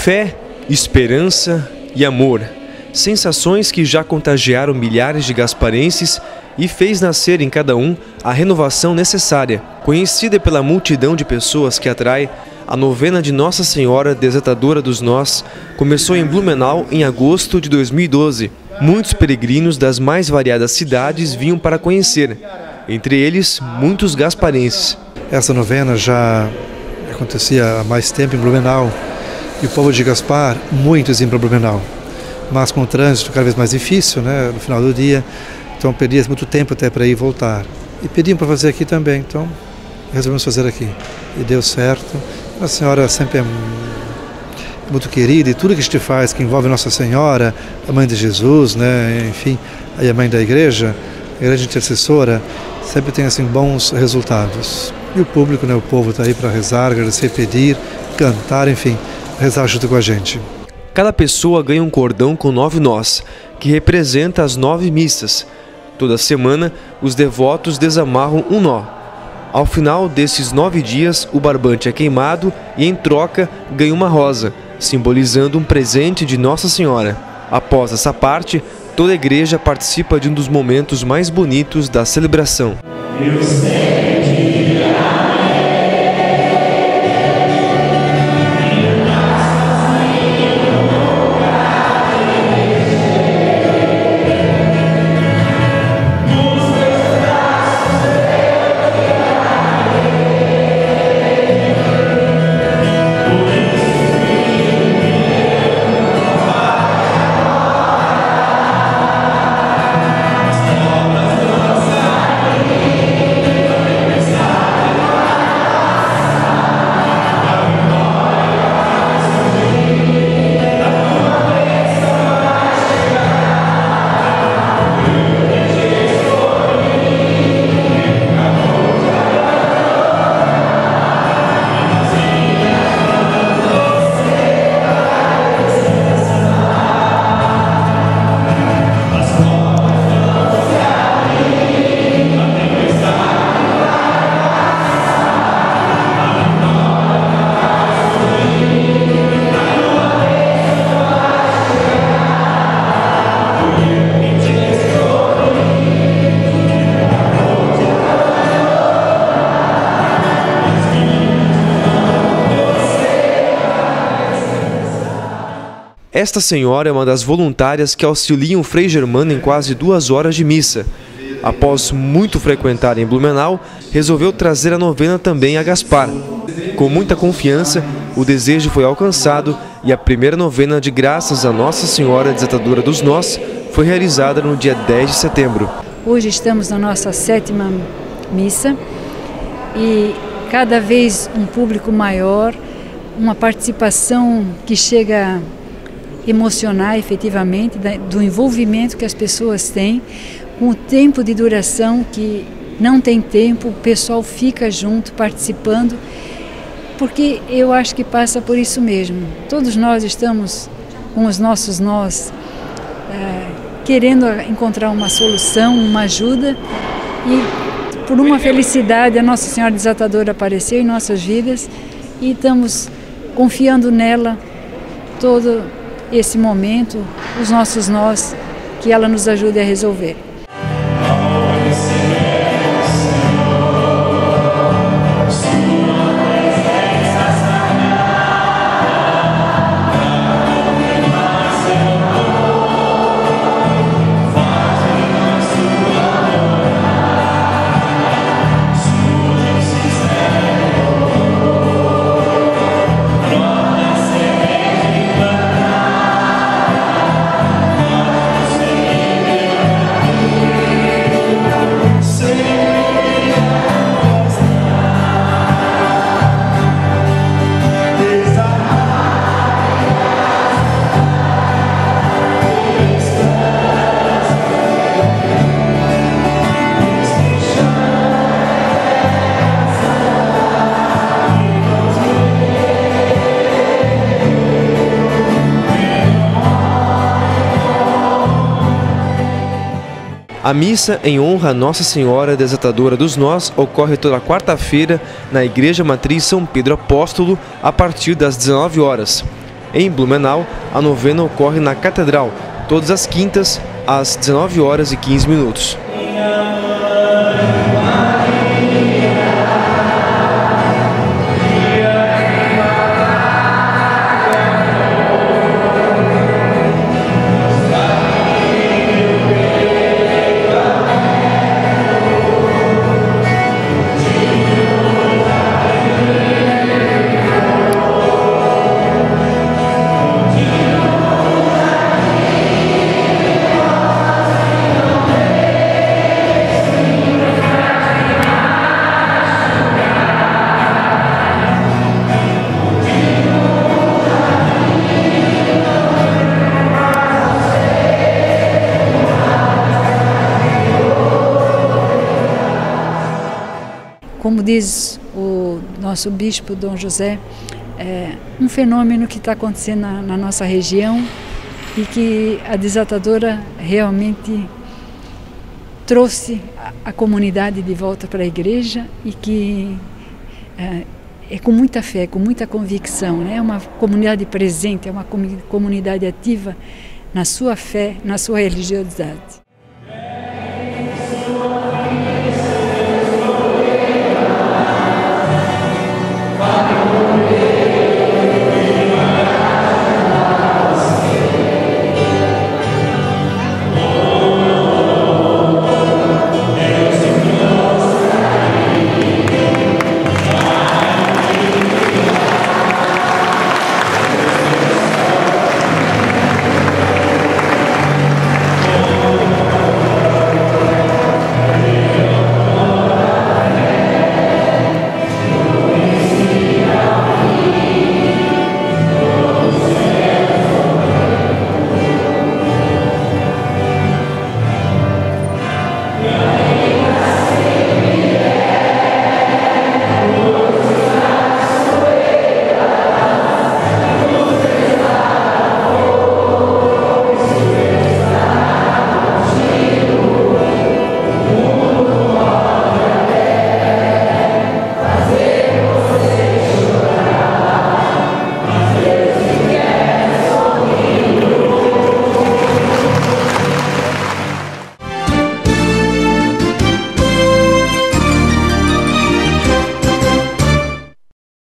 Fé, esperança e amor, sensações que já contagiaram milhares de gasparenses e fez nascer em cada um a renovação necessária. Conhecida pela multidão de pessoas que atrai, a novena de Nossa Senhora Desatadora dos Nós começou em Blumenau em agosto de 2012. Muitos peregrinos das mais variadas cidades vinham para conhecer, entre eles muitos gasparenses. Essa novena já acontecia há mais tempo em Blumenau e o povo de Gaspar, muitos iam para Blumenau, mas com o trânsito cada vez mais difícil, né, no final do dia, então perdia muito tempo até para ir e voltar. E pediam para fazer aqui também, então resolvemos fazer aqui e deu certo. A Senhora sempre é muito querida e tudo que a gente faz que envolve Nossa Senhora, a Mãe de Jesus, né, enfim, aí a Mãe da Igreja, a grande intercessora, sempre tem assim bons resultados. E o público, né, o povo está aí para rezar, agradecer, pedir, cantar, enfim, rezar junto com a gente. Cada pessoa ganha um cordão com 9 nós, que representa as 9 missas. Toda semana, os devotos desamarram um nó. Ao final desses 9 dias, o barbante é queimado e, em troca, ganha uma rosa, simbolizando um presente de Nossa Senhora. Após essa parte, toda a igreja participa de um dos momentos mais bonitos da celebração. Esta senhora é uma das voluntárias que auxiliam o Frei Germano em quase 2 horas de missa. Após muito frequentar em Blumenau, resolveu trazer a novena também a Gaspar. Com muita confiança, o desejo foi alcançado e a primeira novena de graças a Nossa Senhora Desatadora dos Nós foi realizada no dia 10 de setembro. Hoje estamos na nossa 7ª missa e cada vez um público maior, uma participação que chega a emocionar efetivamente do envolvimento que as pessoas têm, com o tempo de duração que não tem tempo, o pessoal fica junto, participando, porque eu acho que passa por isso mesmo. Todos nós estamos com os nossos nós, querendo encontrar uma solução, uma ajuda, e por uma felicidade a Nossa Senhora Desatadora apareceu em nossas vidas e estamos confiando nela todo esse momento, os nossos nós, que ela nos ajude a resolver. A missa em honra a Nossa Senhora Desatadora dos Nós ocorre toda quarta-feira na Igreja Matriz São Pedro Apóstolo a partir das 19 horas. Em Blumenau, a novena ocorre na Catedral, todas as quintas, às 19h15. Como diz o nosso bispo Dom José, é um fenômeno que está acontecendo na nossa região e que a desatadora realmente trouxe a comunidade de volta para a igreja e que é com muita fé, com muita convicção, né? É uma comunidade presente, é uma comunidade ativa na sua fé, na sua religiosidade.